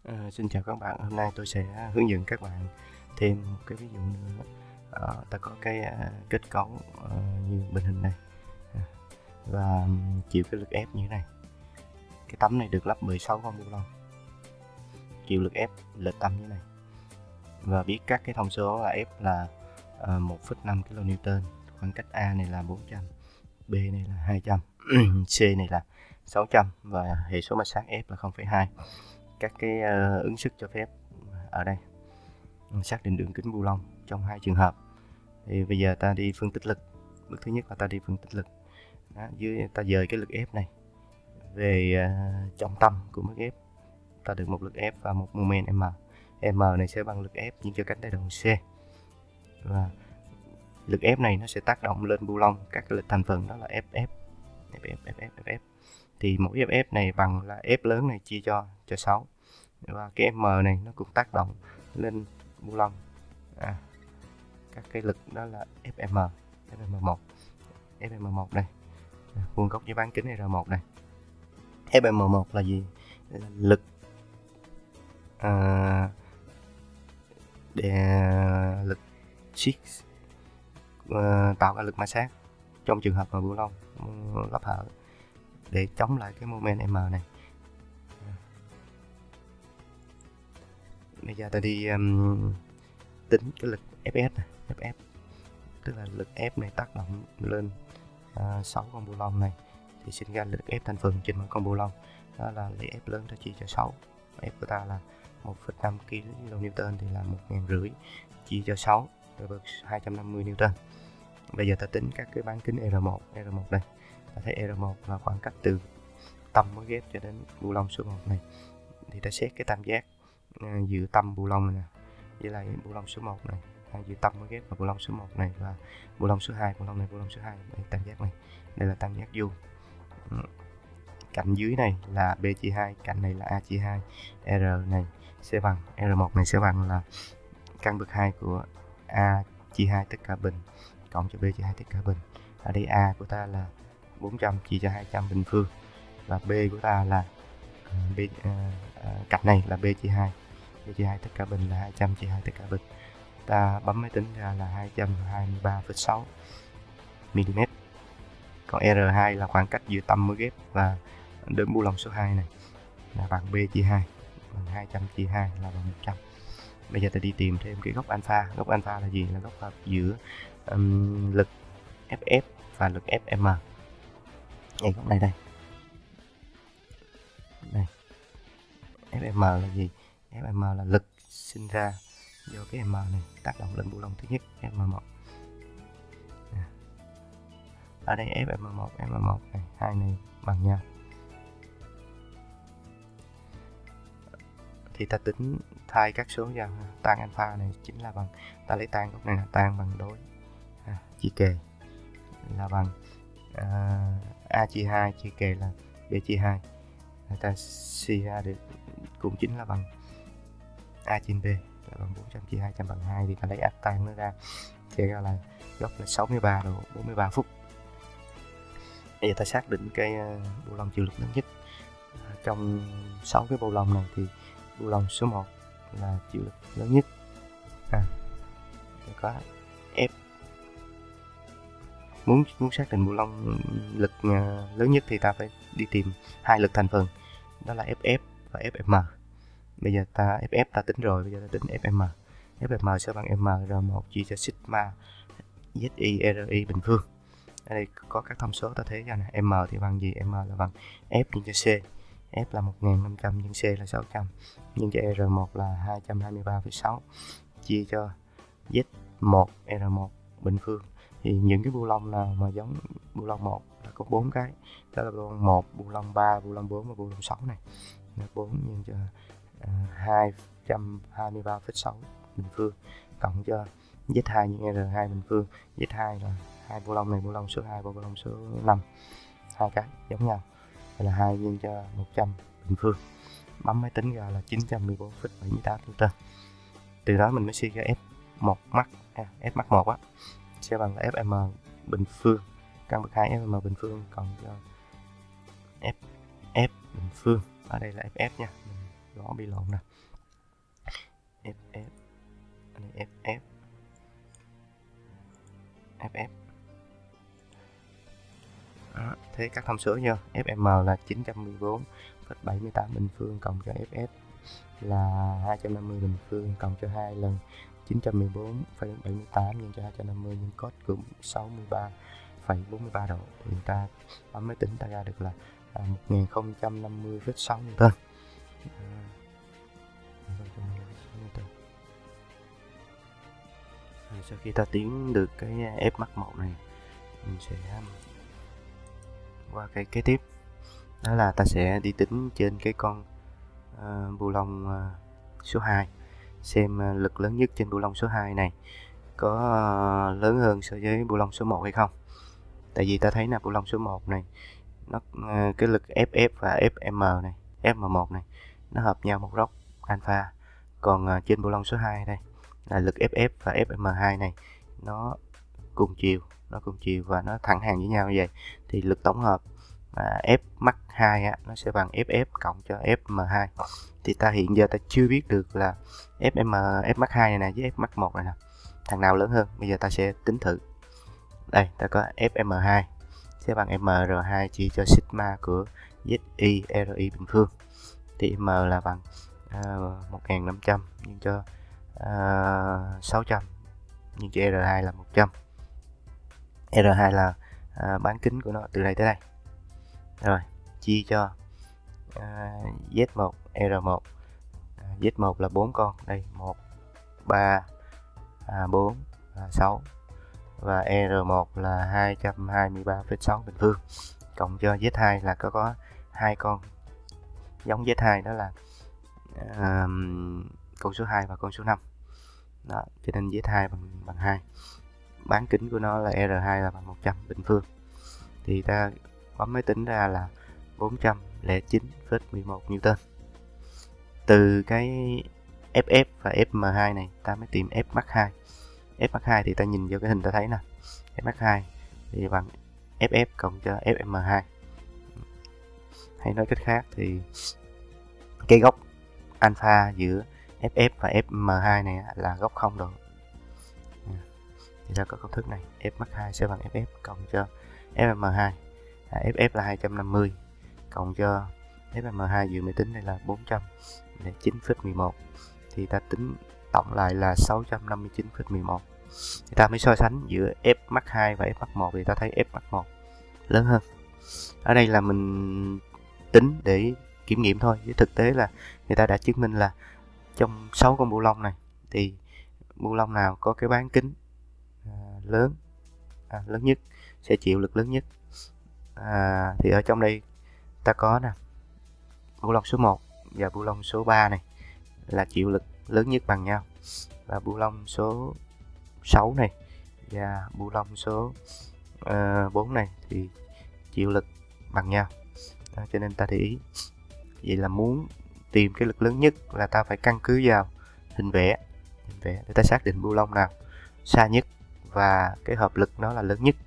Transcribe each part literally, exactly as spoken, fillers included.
À, xin chào các bạn, hôm nay tôi sẽ hướng dẫn các bạn thêm một cái ví dụ nữa. À, ta có cái à, kết cấu à, như bên hình này à, và chịu cái lực ép như thế này. Cái tấm này được lắp mười sáu con bu lông, chịu lực ép lệch tâm như thế này, và biết các cái thông số là F là à, một phẩy năm ki lô niu tơn, khoảng cách A này là bốn trăm, B này là hai trăm, C này là sáu trăm và hệ số ma sát F là không phẩy hai. Các cái uh, ứng sức cho phép ở đây. Xác định đường kính bu lông trong hai trường hợp. Thì bây giờ ta đi phân tích lực. Bước thứ nhất là ta đi phân tích lực. Đó, dưới ta dời cái lực ép này về uh, trọng tâm của mức ép, ta được một lực ép và một moment m. M này sẽ bằng lực ép nhưng cho cánh tay đồng C, và lực ép này nó sẽ tác động lên bu lông các cái lực thành phần, đó là Ff, Ff, Ff, Ff. Thì mỗi Ff này bằng là F lớn này chia cho cho sáu, và cái M này nó cũng tác động lên bu lông à, các cái lực, đó là Fm, Fm một, Fm một đây, vuông góc với bán kính R một này. Fm một là gì? Đây là lực à, để lực siết à, tạo ra lực ma sát trong trường hợp mà bu lông lắp hở để chống lại cái moment M này. Bây giờ ta đi um, tính cái lực Fs này, Ff tức là lực ép này tác động lên uh, sáu con bu lông này thì sinh ra lực ép thành phần trên mỗi con bu lông, đó là lấy F lớn ta chia cho sáu. F của ta là một phẩy năm ki lô niu tơn thì là một nghìn rưỡi chia cho sáu rồi được hai trăm năm mươi Newton. Bây giờ ta tính các cái bán kính R một, R một đây. Ta thấy R một là khoảng cách từ tâm mới ghép cho đến bu lông số một này, thì ta xét cái tam giác uh, giữa tâm bu lông này nè với lại bu lông số một này, giữa tâm mới ghép và bu lông số một này và bu lông số hai, bu lông này, bu lông số hai, đây tam giác này, đây là tam giác vuông. Cạnh dưới này là B chia hai, cạnh này là A chia hai. R này sẽ bằng, R một này sẽ bằng là căn bậc hai của A chia hai tất cả bình cộng cho B chia hai tất cả bình. Ở đây A của ta là bốn trăm chia cho hai trăm bình phương, và B của ta là uh, B, uh, uh, cạnh này là B chia hai, B chia hai tất cả bình là hai trăm chia hai tất cả bình. Ta bấm máy tính ra là hai trăm hai mươi ba phẩy sáu mi-li-mét. Còn R hai là khoảng cách giữa tâm mới ghép và đến bu lông số hai này là bằng B chia hai, bằng hai trăm chia hai là bằng một trăm. Bây giờ ta đi tìm thêm cái góc alpha. Góc alpha là gì? Là góc hợp giữa um, lực Ff và lực Fm. Đây, góc này đây. Đây. Fm là gì? Fm là lực sinh ra do cái M này tác động lên bu lông thứ nhất, Fm một. Ở đây Fm một, Fm một này, hai này bằng nhau. Thì ta tính thay các số ra, tan alpha này chính là bằng, ta lấy tan góc này là tan bằng đối à, chia kề là bằng à, A chia hai chia kề là B chia hai. Ta suy ra được cũng chính là bằng A trên B là bằng bốn trăm chia hai trăm bằng hai, thì ta lấy áp tan nó ra thì ra là góc là sáu mươi ba độ bốn mươi ba phút. Bây giờ ta xác định cái bu lông chịu lực lớn nhất. Trong sáu cái bu lông này thì bu lông số một là chịu lực lớn nhất. À, có F. Muốn muốn xác định bu lông lực lớn nhất thì ta phải đi tìm hai lực thành phần, đó là Ff và Fm. Bây giờ ta Ff ta tính rồi, bây giờ ta tính Fm. Fm sẽ bằng M R một chia cho sigma Zi Ri bình phương. Ở đây có các thông số ta thấy ra nè. M thì bằng gì? M là bằng F nhân cho C. F là một nghìn năm trăm nhân C là sáu trăm, nhân cho R một là hai trăm hai mươi ba phẩy sáu chia cho Z một R một bình phương. Thì những cái bu lông nào mà giống bu lông một là có bốn cái, đó là bu lông một, bu lông ba, bu lông bốn và bu lông sáu này. bốn nhân cho uh, hai trăm hai mươi ba phẩy sáu bình phương cộng cho Z hai nhân R hai bình phương. Z hai là hai bu lông này, bu lông số hai và bu lông số năm, hai cái giống nhau, là hai nhân cho một trăm bình phương. Bấm máy tính ra là chín trăm mười bốn phẩy bảy mươi tám Newton. Từ đó mình mới suy ra F một max, à, F max một á sẽ bằng là Fm bình phương căn bậc hai Fm bình phương cộng cho F F bình phương, ở đây là Ff nha, mình gõ bị lộn nè, ép ép, ép ép, ép ép. Đó, thế các thông số nha. ép em là chín trăm mười bốn phẩy bảy mươi tám bình phương cộng cho ép ép là hai trăm năm mươi bình phương cộng cho hai lần chín trăm mười bốn phẩy bảy mươi tám nhân cho hai trăm năm mươi nhân cos cũng sáu mươi ba phẩy bốn mươi ba độ. Thì người ta bấm máy tính ta ra được là à, một nghìn không trăm năm mươi phẩy sáu Newton. À, sau khi ta tiến được cái F max một này, mình sẽ qua cái kế tiếp, đó là ta sẽ đi tính trên cái con uh, bu lông uh, số hai, xem uh, lực lớn nhất trên bu lông số hai này có uh, lớn hơn so với bu lông số một hay không. Tại vì ta thấy là bu lông số một này nó uh, cái lực ép ép và ép em này, ép em một này nó hợp nhau một góc alpha, còn uh, trên bu lông số hai đây là lực ép ép và ép em hai này nó cùng chiều, nó cùng chiều và nó thẳng hàng với nhau như vậy, thì lực tổng hợp à, F max hai á, nó sẽ bằng ép ép cộng cho ép em hai. Thì ta hiện giờ ta chưa biết được là ép em F max hai này nè với F max một này nè, thằng nào lớn hơn. Bây giờ ta sẽ tính thử. Đây, ta có ép em hai sẽ bằng em rờ hai chia cho sigma của zI ri bình phương. Thì M là bằng uh, một nghìn năm trăm nhân cho uh, sáu trăm nhân cho R hai là một trăm. R hai là uh, bán kính của nó từ đây tới đây. Rồi, chia cho uh, Z một, R một. Uh, Z một là bốn con, đây một, ba, bốn, sáu và R một là hai trăm hai mươi ba phẩy sáu bình phương, cộng cho Z hai là có có hai con giống Z hai, đó là uh, con số hai và con số năm. Đó, cho nên Z hai bằng bằng hai. Bán kính của nó là R hai là bằng một trăm bình phương. Thì ta bấm máy tính ra là bốn trăm lẻ chín phẩy mười một Newton. Từ cái ép ép và ép em hai này ta mới tìm F max hai. F max hai thì ta nhìn vô cái hình ta thấy nè, F max hai thì bằng ép ép cộng cho ép em hai. Hay nói cách khác thì cái góc alpha giữa ép ép và ép em hai này là góc không độ. Thì ta có công thức này, F max hai sẽ bằng ép ép cộng cho ép em hai. À, ép ép là hai trăm năm mươi cộng cho ép em hai vừa mới tính đây là bốn trăm lẻ chín phẩy mười một. Thì ta tính tổng lại là sáu trăm năm mươi chín phẩy mười một. Thì ta mới so sánh giữa F max hai và F max một, thì ta thấy F max một lớn hơn. Ở đây là mình tính để kiểm nghiệm thôi, với thực tế là người ta đã chứng minh là trong sáu con bu lông này thì bu lông nào có cái bán kính à, lớn à, lớn nhất sẽ chịu lực lớn nhất. À, thì ở trong đây ta có nè, bu lông số một và bu lông số ba này là chịu lực lớn nhất bằng nhau, và bu lông số sáu này và bu lông số uh, bốn này thì chịu lực bằng nhau. Đó, cho nên ta để ý. Vậy là muốn tìm cái lực lớn nhất là ta phải căn cứ vào hình vẽ, hình vẽ để ta xác định bu lông nào xa nhất và cái hợp lực nó là lớn nhất.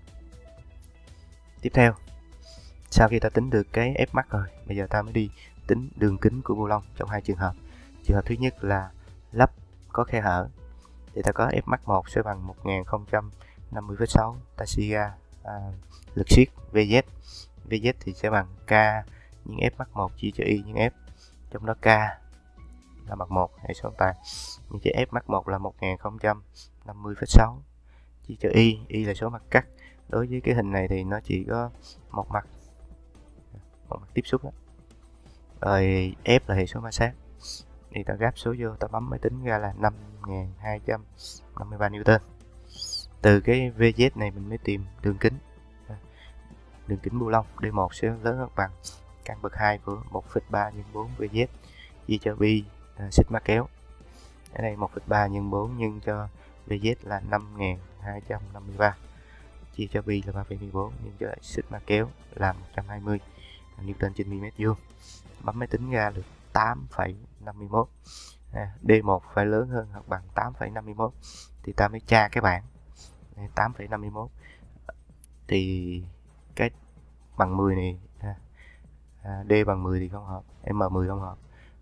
Tiếp theo, sau khi ta tính được cái F max rồi, bây giờ ta mới đi tính đường kính của bu lông trong hai trường hợp. Trường hợp thứ nhất là lắp có khe hở, thì ta có F max một sẽ bằng một nghìn không trăm năm mươi phẩy sáu, ta suy ra à, lực siết Vz. Vz thì sẽ bằng K nhân F max một chia cho Y nhân F, trong đó K là bằng một, hệ số toàn, nhưng cho F max một là một nghìn không trăm năm mươi phẩy sáu chia cho Y, Y là số mặt cắt. Đối với cái hình này thì nó chỉ có một mặt, một mặt tiếp xúc đó. Rồi F là hệ số ma sát, thì ta gáp số vô, ta bấm máy tính ra là năm nghìn hai trăm năm mươi ba Newton. Từ cái Vz này mình mới tìm đường kính. Đường kính bu lông D một sẽ lớn hơn bằng căn bậc hai của một phẩy ba nhân bốn Vz chia cho pi uh, sigma kéo. Ở đây một phẩy ba nhân bốn nhân cho Vz là năm nghìn hai trăm năm mươi ba chia cho pi là ba phẩy mười bốn nhân cho sigma kéo là một trăm hai mươi Newton trên mm vuông. Bấm máy tính ra được tám phẩy năm mươi mốt. À, D một phải lớn hơn hoặc bằng tám phẩy năm mươi mốt thì ta mới tra cái bảng. tám phẩy năm mươi mốt thì cái bằng mười này à, à, D bằng mười thì không hợp, M mười không hợp.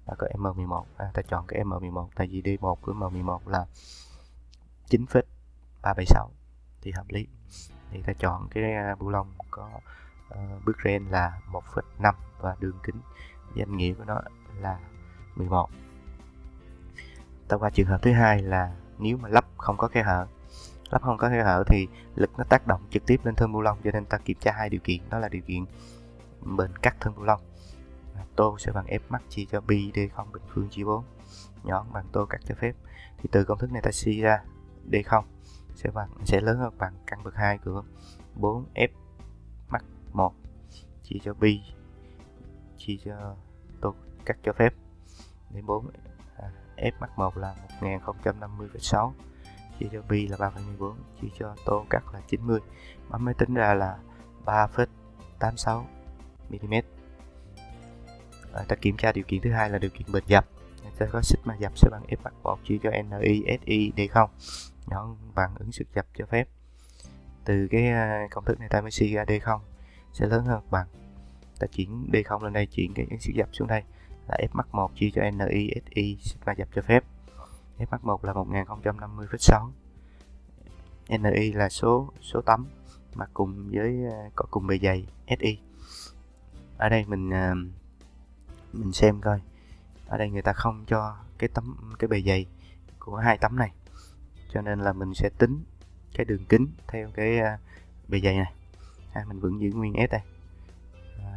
là có M mười một. À, ta chọn cái M mười một tại vì D một của M mười một là chín phẩy ba bảy sáu thì hợp lý. Thì ta chọn cái bu lông có uh, bước ren là một phẩy năm và đường kính danh nghĩa của nó là mười một. Ta qua trường hợp thứ hai là nếu mà lắp không có khe hở. Lắp không có khe hở thì lực nó tác động trực tiếp lên thân bu lông, cho nên ta kiểm tra hai điều kiện, đó là điều kiện bền cắt thân bu lông. Tô sẽ bằng F max chia cho pi D không bình phương chia bốn, nhón bằng tô cắt cho phép. Thì từ công thức này ta suy ra D không sẽ bằng sẽ lớn hơn bằng căn bậc hai của bốn F max một chia cho pi chia cho tô cắt cho phép đến bốn. à, F max một là một nghìn không trăm năm mươi phẩy sáu chia cho pi là ba phẩy mười bốn chia cho tô cắt là chín mươi. Bấm máy tính ra là ba phẩy tám sáu mi-li-mét. À, ta kiểm tra điều kiện thứ hai là điều kiện bền dập. Ta có sigma dập sẽ bằng F max một chia cho Ni Si D không, nhón bằng ứng sức dập cho phép. Từ cái công thức này ta mới suy ra D không sẽ lớn hơn bằng, ta chuyển D không lên đây, chuyển cái ứng sức dập xuống đây là F max một chia cho Ni Si sigma dập cho phép. F max một là một nghìn không trăm năm mươi phẩy sáu, Ni là số số tấm mà cùng với có cùng bề dày Si. Ở đây mình mình xem coi, ở đây người ta không cho cái tấm cái bề dày của hai tấm này, cho nên là mình sẽ tính cái đường kính theo cái bề dày này. À, mình vẫn giữ nguyên S đây. À,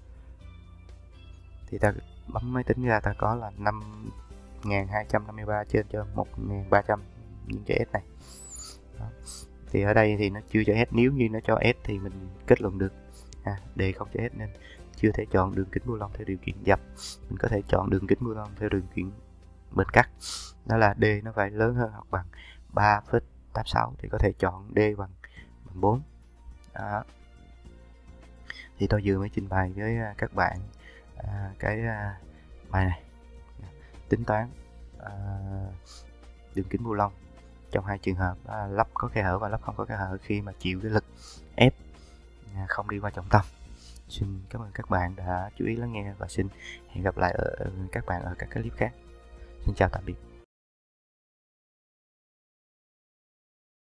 thì ta bấm máy tính ra ta có là năm nghìn hai trăm năm mươi ba trên cho một nghìn ba trăm những cái S này. Đó. Thì ở đây thì nó chưa cho S, nếu như nó cho S thì mình kết luận được. À, đề không cho S nên chưa thể chọn đường kính bu lông theo điều kiện dập. Mình có thể chọn đường kính bu lông theo điều kiện bền cắt, đó là D nó phải lớn hơn hoặc bằng ba phẩy tám sáu thì có thể chọn D bằng, bằng bốn. Đó. Thì tôi vừa mới trình bày với các bạn à, cái à, bài này tính toán à, đường kính bu lông trong hai trường hợp à, lắp có khe hở và lắp không có khe hở khi mà chịu cái lực ép à, không đi qua trọng tâm. Xin cảm ơn các bạn đã chú ý lắng nghe và xin hẹn gặp lại ở các bạn ở các clip khác. Xin chào tạm biệt.